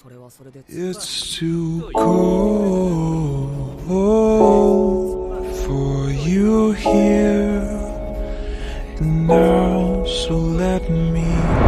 It's too cold for you here now, so let me